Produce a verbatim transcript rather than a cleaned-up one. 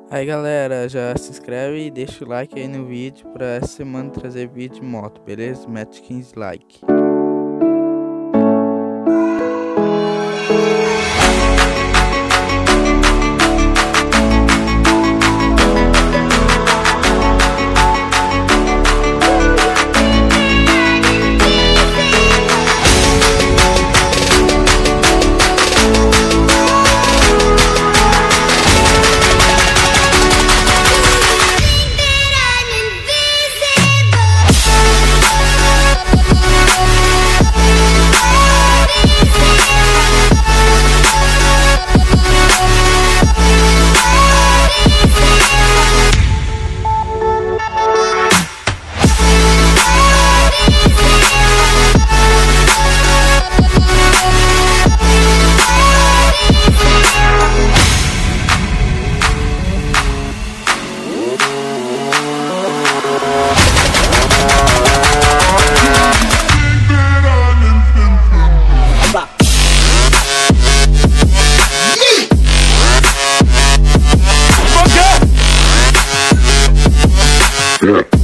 Aí galera, já se inscreve e deixa o like aí no vídeo pra essa semana trazer vídeo de moto, beleza? Mete quinze likes. Yeah.